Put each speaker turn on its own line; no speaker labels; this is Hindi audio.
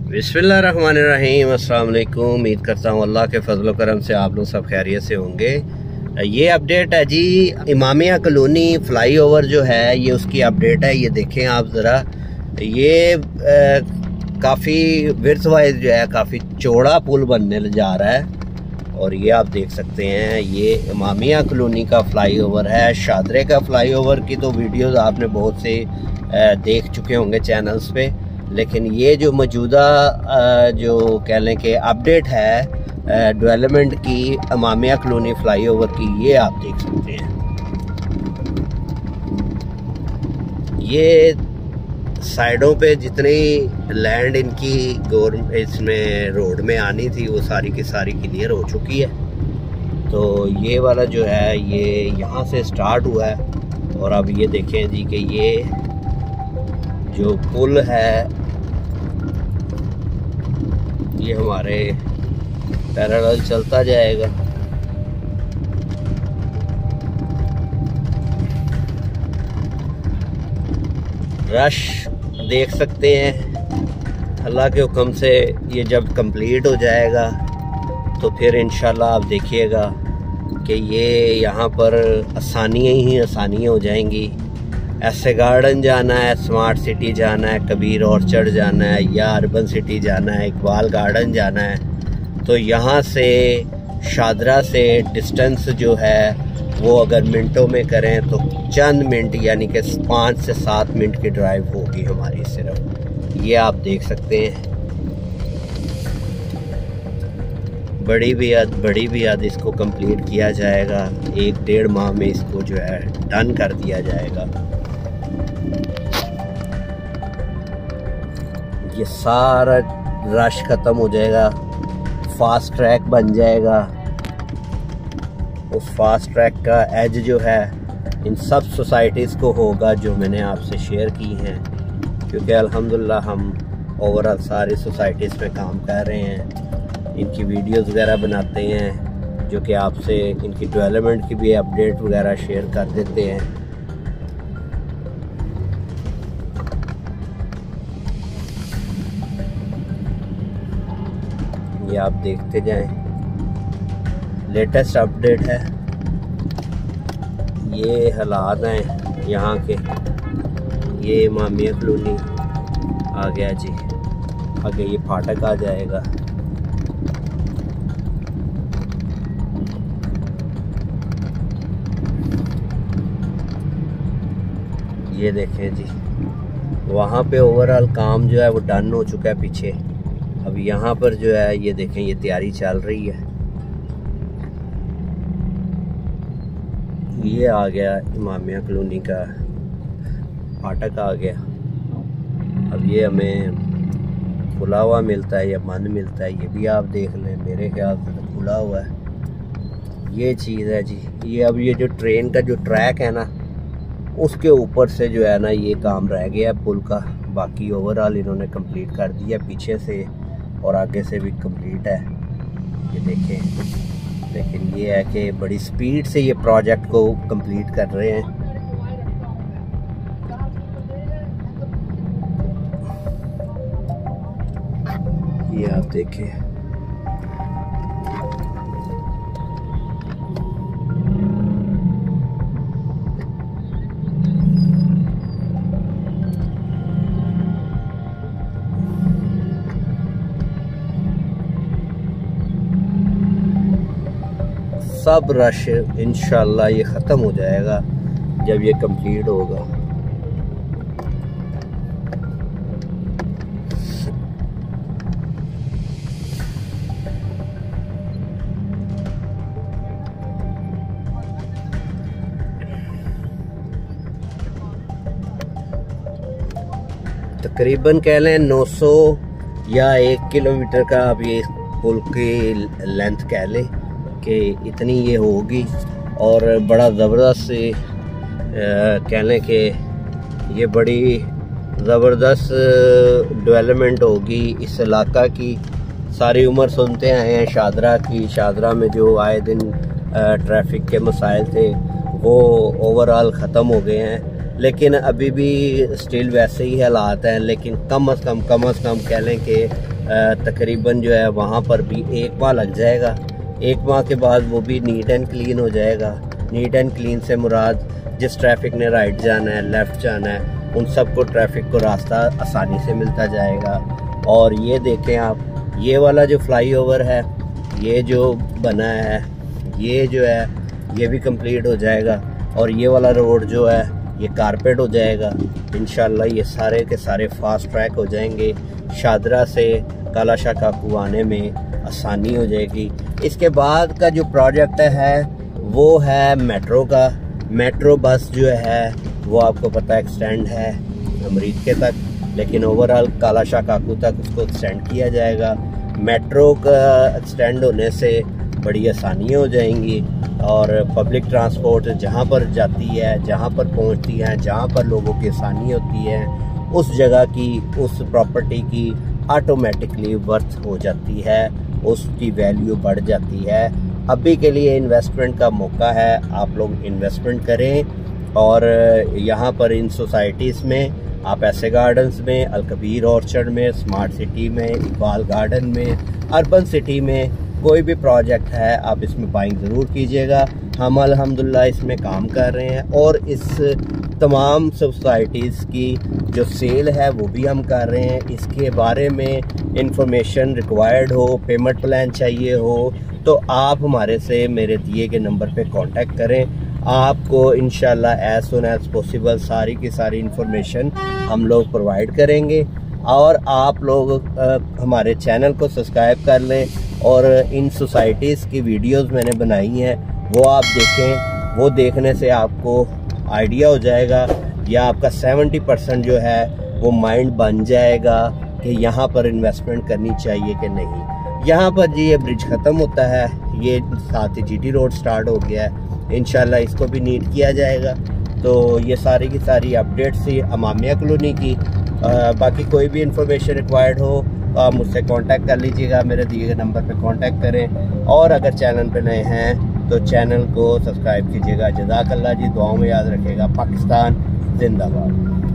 बिस्मिल्लाहिर्रहमानिर्रहीम। अस्सलाम वालेकुम। उम्मीद करता हूँ अल्लाह के फजल करम से आप लोग सब खैरियत से होंगे। ये अपडेट है जी, इमामिया कॉलोनी फ्लाईओवर जो है ये उसकी अपडेट है। ये देखें आप ज़रा, ये काफ़ी विड्थ वाइज जो है काफ़ी चौड़ा पुल बनने जा रहा है। और ये आप देख सकते हैं ये इमामिया कॉलोनी का फ्लाईओवर है। शादरे का फ्लाईओवर की तो वीडियोस आपने बहुत से देख चुके होंगे चैनल्स पे, लेकिन ये जो मौजूदा जो कह लें कि अपडेट है डेवलपमेंट की इमामिया कॉलोनी फ्लाईओवर की, ये आप देख सकते हैं। ये साइडों पे जितनी लैंड इनकी गवर्नमेंट इसमें रोड में आनी थी वो सारी की सारी क्लियर हो चुकी है। तो ये वाला जो है ये यहाँ से स्टार्ट हुआ है। और अब ये देखें जी कि ये जो पुल है ये हमारे पैरेलल चलता जाएगा। रश देख सकते हैं। अल्लाह के हुक्म से ये जब कंप्लीट हो जाएगा तो फिर इंशाल्लाह आप देखिएगा कि ये यहाँ पर आसानियाँ ही आसानियाँ हो जाएंगी। ऐसे गार्डन जाना है, स्मार्ट सिटी जाना है, कबीर ऑर्चर्ड जाना है, या अर्बन सिटी जाना है, इकबाल गार्डन जाना है, तो यहाँ से शादरा से डिस्टेंस जो है वो अगर मिनटों में करें तो चंद मिनट यानी कि 5 से 7 मिनट की ड्राइव होगी हमारी सिर्फ। ये आप देख सकते हैं। बड़ी भी हद इसको कंप्लीट किया जाएगा। 1-1.5 माह में इसको जो है डन कर दिया जाएगा। ये सारा रश ख़त्म हो जाएगा, फास्ट ट्रैक बन जाएगा। उस फास्ट ट्रैक का एज जो है इन सब सोसाइटीज़ को होगा जो मैंने आपसे शेयर की हैं, क्योंकि अल्हम्दुलिल्लाह हम ओवरऑल सारी सोसाइटीज़ में काम कर रहे हैं, इनकी वीडियोस वगैरह बनाते हैं जो कि आपसे इनकी डेवलपमेंट की भी अपडेट वगैरह शेयर कर देते हैं। ये आप देखते जाएं, लेटेस्ट अपडेट है। ये हालात हैं यहाँ के। ये इमामिया कॉलोनी आ गया जी, आगे ये फाटक आ जाएगा। ये देखें जी, वहाँ पे ओवरऑल काम जो है वो डन हो चुका है पीछे। अब यहाँ पर जो है ये देखें ये तैयारी चल रही है। ये आ गया इमामिया कॉलोनी का फाटक आ गया। अब ये हमें खुला हुआ मिलता है या बंद मिलता है ये भी आप देख लें। मेरे ख्याल से तो खुला हुआ है। ये चीज़ है जी। ये अब ये जो ट्रेन का जो ट्रैक है ना उसके ऊपर से जो है ना ये काम रह गया पुल का। बाकी ओवरऑल इन्होंने कंप्लीट कर दिया पीछे से और आगे से भी कंप्लीट है। ये देखें, लेकिन ये है कि बड़ी स्पीड से ये प्रोजेक्ट को कंप्लीट कर रहे हैं। ये आप देखें, सब रश इंशाल्लाह ये ख़त्म हो जाएगा जब ये कंप्लीट होगा। तकरीबन कह लें 900 या 1 किलोमीटर का अब ये पुल की लेंथ कह लें कि इतनी ये होगी। और बड़ा ज़बरदस्त से कह लें कि ये बड़ी ज़बरदस्त डेवलपमेंट होगी इस इलाका की। सारी उम्र सुनते आए हैं शादरा की। शादरा में जो आए दिन ट्रैफिक के मसाइल थे वो ओवरऑल ख़त्म हो गए हैं। लेकिन अभी भी स्टिल वैसे ही हालात हैं, लेकिन कम अज़ कम कह लें कि तकरीबन जो है वहाँ पर भी 1 माह लग जाएगा। 1 माह के बाद वो भी नीट एंड क्लीन हो जाएगा। नीट एंड क्लीन से मुराद जिस ट्रैफिक ने राइट जाना है, लेफ़्ट जाना है, उन सबको ट्रैफिक को रास्ता आसानी से मिलता जाएगा। और ये देखें आप, ये वाला जो फ्लाईओवर है, ये जो बना है, ये जो है ये भी कंप्लीट हो जाएगा। और ये वाला रोड जो है ये कारपेट हो जाएगा इंशाल्लाह। ये सारे के सारे फास्ट ट्रैक हो जाएंगे। शादरा से काला शाह काकू आने में आसानी हो जाएगी। इसके बाद का जो प्रोजेक्ट है वो है मेट्रो का। मेट्रो बस जो है वो आपको पता है एक्सटेंड है अमरीके तक, लेकिन ओवरऑल काला शाह काकू तक उसको एक्सटेंड किया जाएगा। मेट्रो का एक्सटेंड होने से बड़ी आसानियाँ हो जाएंगी और पब्लिक ट्रांसपोर्ट जहाँ पर जाती है, जहाँ पर पहुँचती है, जहाँ पर लोगों की आसानी होती है, उस जगह की, उस प्रॉपर्टी की ऑटोमेटिकली वर्थ हो जाती है, उसकी वैल्यू बढ़ जाती है। अभी के लिए इन्वेस्टमेंट का मौका है, आप लोग इन्वेस्टमेंट करें। और यहाँ पर इन सोसाइटीज़ में आप ऐसे गार्डन्स में, कबीर ऑर्चर्ड में, स्मार्ट सिटी में, इकबाल गार्डन में, अर्बन सिटी में कोई भी प्रोजेक्ट है आप इसमें बाइंग ज़रूर कीजिएगा। हम अल्हम्दुलिल्लाह इसमें काम कर रहे हैं और इस तमाम सोसाइटीज़ की जो सेल है वो भी हम कर रहे हैं। इसके बारे में इंफॉर्मेशन रिक्वायर्ड हो, पेमेंट प्लान चाहिए हो, तो आप हमारे से मेरे दिए गए नंबर पे कांटेक्ट करें। आपको इंशाल्लाह एज सुन एज पॉसिबल सारी की सारी इंफॉर्मेशन हम लोग प्रोवाइड करेंगे। और आप लोग हमारे चैनल को सब्सक्राइब कर लें और इन सोसाइटीज़ की वीडियोस मैंने बनाई हैं वो आप देखें। वो देखने से आपको आइडिया हो जाएगा या आपका 70% जो है वो माइंड बन जाएगा कि यहाँ पर इन्वेस्टमेंट करनी चाहिए कि नहीं। यहाँ पर जी ये ब्रिज ख़त्म होता है, ये साथ ही जीटी रोड स्टार्ट हो गया है। इंशाल्लाह इसको भी नीट किया जाएगा। तो ये सारी की सारी अपडेट्स थी इमामिया कॉलोनी की। बाकी कोई भी इंफॉर्मेशन रिक्वायर्ड हो तो आप मुझसे कांटेक्ट कर लीजिएगा, मेरे दिए गए नंबर पे कांटेक्ट करें। और अगर चैनल पे नए हैं तो चैनल को सब्सक्राइब कीजिएगा। जज़ाकल्लाह जी, दुआओं में याद रखिएगा। पाकिस्तान जिंदाबाद।